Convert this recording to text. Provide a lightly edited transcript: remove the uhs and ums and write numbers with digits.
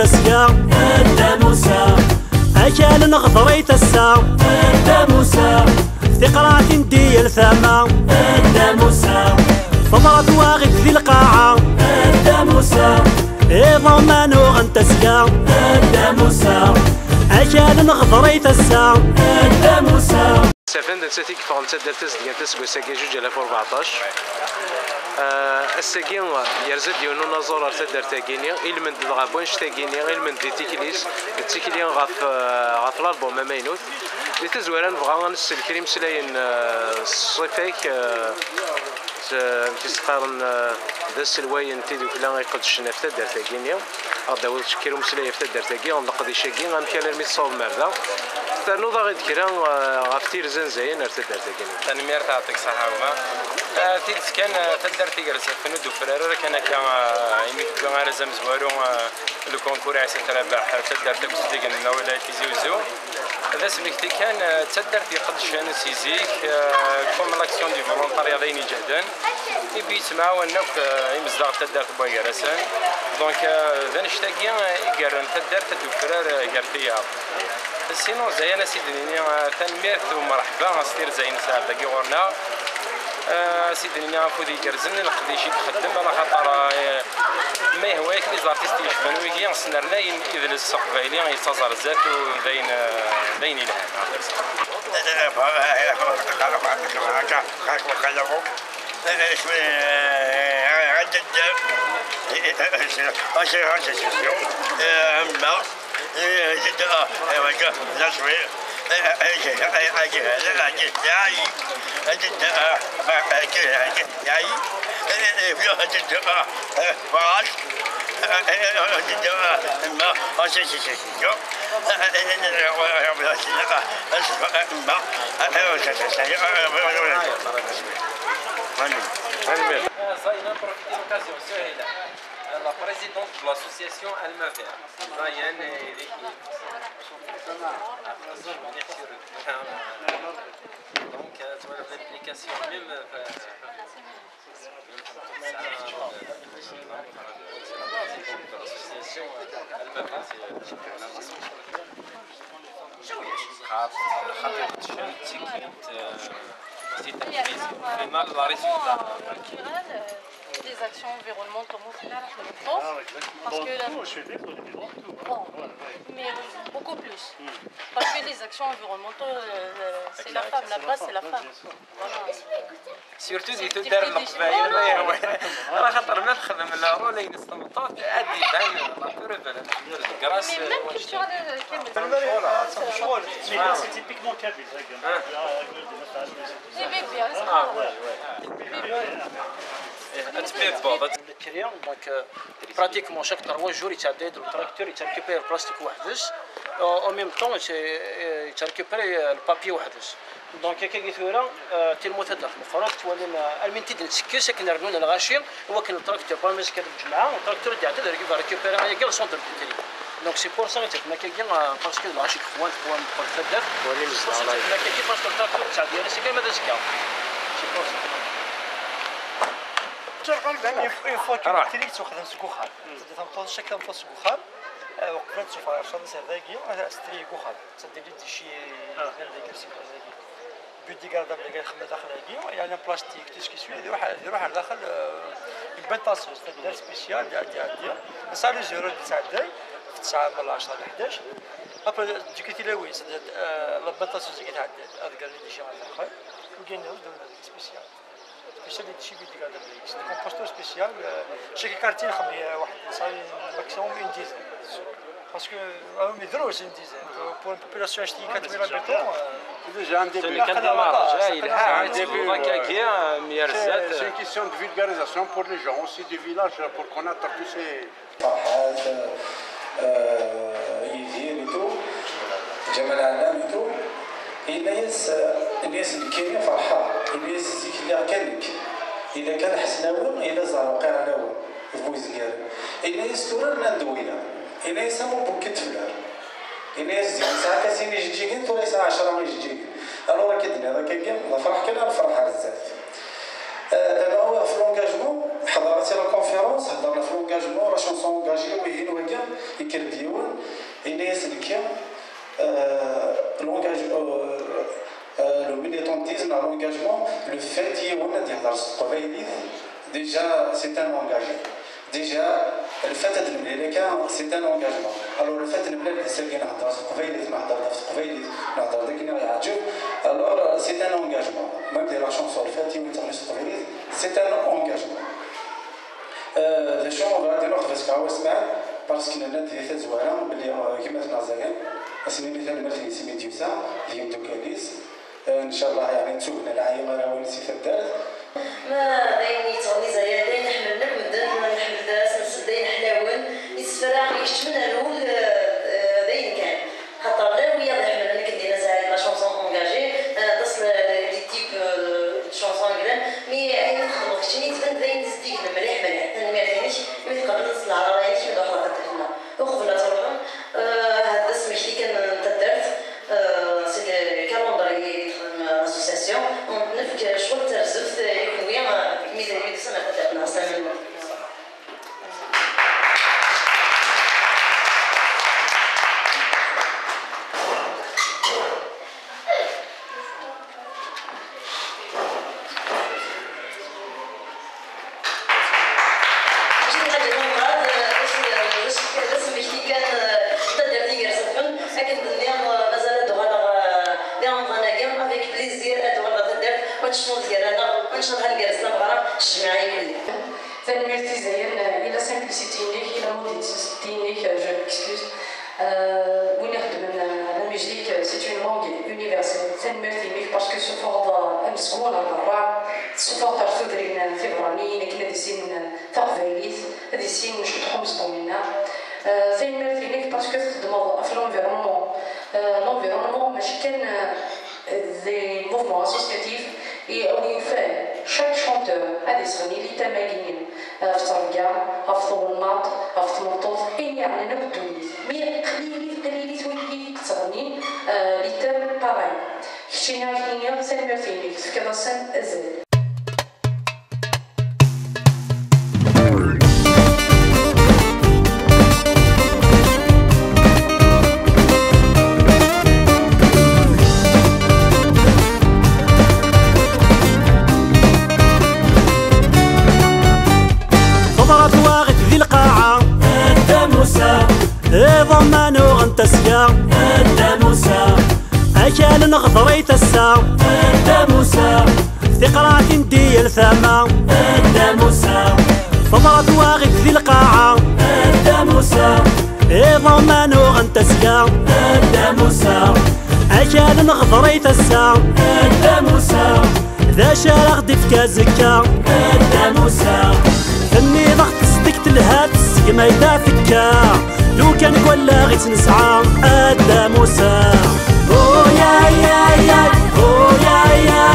تسقى الداموسة أكل نغضريت السا الداموسة في قرعة ديال الثامة الداموسة فضرت واغد ذي القاعة الداموسة إيضا ما نوغن تسقى الداموسة أكل نغضريت السا الداموسة سافن نساتي كيفاغ نتادر ديال تسقو ساكي جوج 2014 الساكين يرزد ديونو نازور ارتدر تاكيني إلمن دغا بوانش تاكيني إلمن دي تيكليس التيكلين غاف الالبوم ماينوت دي تزويران بغا نسل كريم سلاين الصيفيك تيسقارن ذا السلواين تيدوك لا يقدشنا في تدار تاكيني غادا ولد شكيرو مسلاي في تدار تاكي غنقضي شاكي غنمشي لرمي الصوب مردا تانو ضاغي كرا غافتير زين ارتدر تاكيني تنمير تعطيك صحة وما تيلس كان تدار تيجرس فنود وفرارة كان يميك بغا رزم زوارو لو كونكور عيسى تربح تدار تاكوس ديجن ولا تيزيوزو هذا سميكتي كان تدار تيقدش انا سيزيك كوم لاكسيون دي فولونتاريا دايني جهدا يبي تماونك يمزدغ تدار تبويا راسان دونك ذا نشتاقي يقرن تدار تدو فرار قرتيا سينو زي انا سيدني تنميرت ومرحبا ستير زين ساعه داكي غورنا سيدني فودي كرزن نقدي شي تخدم على خاطر ما يهواك لي زارتيست يشبانو يجي سنرنا اذن السقبايلي يتصازر زات وبين الهام La présidente de l'association Almaver, Diane et l'équipe. Donc, tu vois l'application même. L'association des actions environnementales parce que bon, mais beaucoup plus parce que les actions environnementales c'est la femme, la base c'est la femme. Surtout دي تدار القبايل ما هو راه خاطر ما نخدم لا رولي نستنطات ادي بان لا بروفل الكراس C'est typiquement kabyle. Donc pratiquement chaque 3 jours il تعدي le tracteur il récupère plastique وحدش en même temps il récupère le papier وحدش دونك كي قلت له تيلمو تدخل الفرق تولي المنتج نسكي ساكن رنون الغاشي هو كان التراكتور با ماسك الجماعه التراكتور تاع تقدر ريكوبيرا هي كاع سونتر ديالي دونك سي بور سا ما كاين باسكو الغاشي خوان تقدر ولي ما كاين باسكو التراكتور تاع ديالي سي كاع ما دازكا سي بور سا une fois que tu تخدم سكوخان تفهموا الشكل نفس سكوخان وقفت تشوف الشمس هذاكي استري كوخان تصدق لي شي ديال سيكازاكي بيدي قاعده بلا خدمه داخل هاكي يعني بلاستيك تيسكي سوي يروح على داخل البنطاسوس ديال سبيسيال ديال صار لي زيرو تاع داي في 9 من 10 ل 11 ابري جيكيتي لا وين البنطاسوس اللي تعدل هذا قال لي شي واحد اخر وكاين سبيسيال spécial des chiffres de c'est un composteur spécial chaque quartier خمي واحد صاي maximum une dizaine parce que mais drôle c'est une dizaine pour une population de 4000 habitants c'est déjà un début c'est une question de vulgarisation pour les gens aussi du village pour connaître tous ces جمال علامته الناس اللي كاينين فرحان الناس زيك اللي كانك اذا كان حسناوي الى زهر قرناوي في بوزكار الناس تورا ندوينا الناس مو بوكيت فلار الناس زين ساعه كاسين يجيكين تو ليس 10 يجيك الوغ كدنا هذا كاين الفرح كان الفرح بزاف دابا هو في لونجاجمون حضرت لا كونفيرونس هضرنا في لونجاجمون لا شونسون اونجاجي وهين وكا يكر ديون إلا يسلكيا le militantisme, l'engagement, le fait déjà c'est un engagement. Déjà le fait c'est un engagement. Alors le fait alors c'est un engagement. Même la chanson le fait c'est un engagement. Les gens on va dire parce qu'il y a des زوارة اللي كما تنازعين اسمي مثلا مثلي سمي ديوسا اللي يمدو كاليس ان شاء الله يعني تشوفنا العاية مرة ونسي في الدار ما دايني تغني زايا داين نحمل لك مدن نحمل داس نسد داين حلاون يتسفرا يشتمنا نقول داين كان خاطر لا ويا نحمل لك دينا زايا لا شونسون اونغاجي تصل لي تيب شونسون كلان مي عين نخدمو كشتي تبان داين تزديك مليح مليح انا ما عرفنيش ملي تقدر تصل على رايتي ولا اخرى تدخلنا وقفنا تروحون هذا سمح لي كان تدرت سي كالوندري اسوسياسيون نفك شغل ترزفت يكويا ميزانية سنة تدرنا سنة c'est une langue universelle. Parce que ce fort مسكون البراع سفوطر ثدرين فبرانيين كنا ديسين تغفيليت ديسين مش تحمس بومينا ثاني مرتينيك باسكو تخدموا في l'environnement ماشي كان des mouvements associatifs et on y fait chaque chanteur a des sons اللي تمارين في الترقيع في الطولنات في المطوط يعني نبدو مي قليلي تولي تغني اللي تم باغي كشينا كينيا سن مرتينيك في كذا سن ازل ضمانو غنتسيا الداموسا أكال نغضريت السا الداموسا في قرعة ديال ثما الداموسا فضرت واغد ذي القاعة الداموسا ضمانو غنتسيا الداموسا أكال نغضريت السا الداموسا ذا شارع ديف كازكا الداموسا فني ضغط صدقت الهات ما يدافكا لو كان ولا غيت نسعى الداموسا او يا يا يا او يا يا